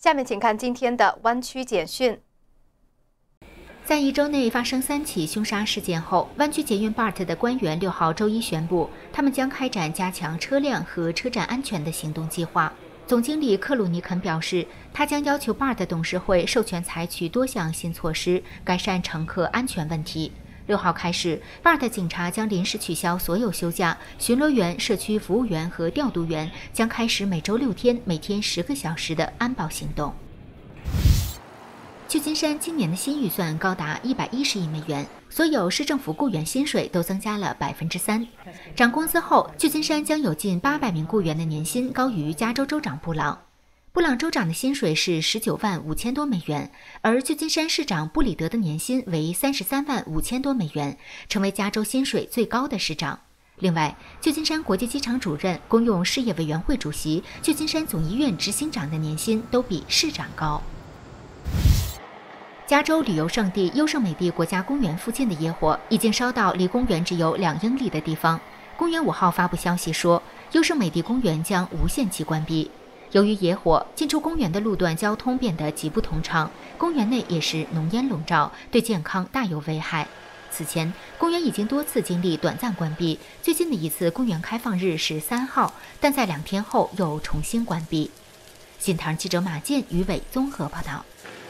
下面请看今天的湾区简讯。 在1周内发生3起凶杀事件后，湾区捷运 BART 的官员6号周一宣布，他们将开展加强车辆和车站安全的行动计划。总经理克鲁尼肯表示，他将要求 BART 董事会授权采取多项新措施，改善乘客安全问题。6号开始 ，BART 警察将临时取消所有休假，巡逻员、社区服务员和调度员将开始每周6天、每天10个小时的安保行动。旧金山今年的新预算高达110亿美元，所有市政府雇员薪水都增加了3%。涨工资后，旧金山将有近800名雇员的年薪高于加州州长布朗。布朗州长的薪水是19万5千多美元，而旧金山市长布里德的年薪为33万5千多美元，成为加州薪水最高的市长。另外，旧金山国际机场主任、公用事业委员会主席、旧金山总医院执行长的年薪都比市长高。加州旅游胜地优胜美地国家公园附近的野火已经烧到离公园只有2英里的地方。公园5号发布消息说，优胜美地公园将无限期关闭。由于野火，进出公园的路段交通变得极不通畅，公园内也是浓烟笼罩，对健康大有危害。此前，公园已经多次经历短暂关闭，最近的一次公园开放日是3号，但在2天后又重新关闭。新唐人记者马健、于伟综合报道。